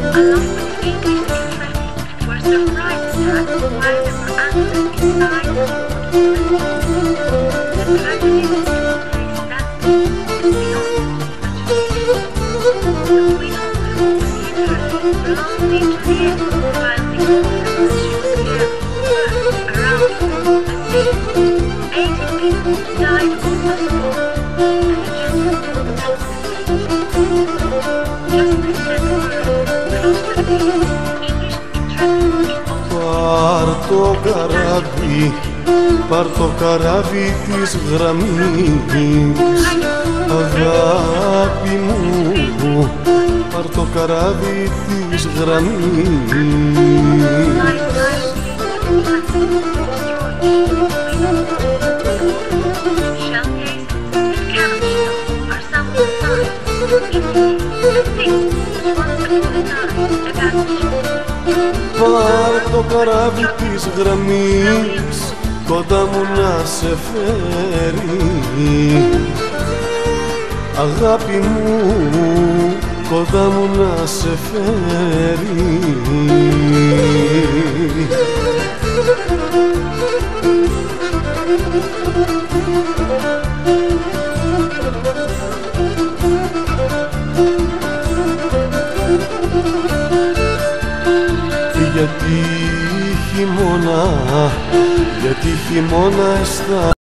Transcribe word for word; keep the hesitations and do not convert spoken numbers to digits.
along with English traffic, were surprised that while they were anchored inside the the tragedy that took place that day was beyond imagination. The widow flew literally blown into the air while the officer that she was carrying turned around and saved. Eighteen people died on the spot, and the gentleman was just as that close to the English traffic Πάρ' το καράβι, πάρ' το καράβι της γραμμής, αγάπη μου, πάρ' το καράβι της γραμμής. Πάρ' το καράβι της γραμμής, κοντά μου να σε φέρει. Αγάπη μου, κοντά μου να σε φέρει. Γιατί χειμώνα, γιατί χειμώνα αισθάνομαι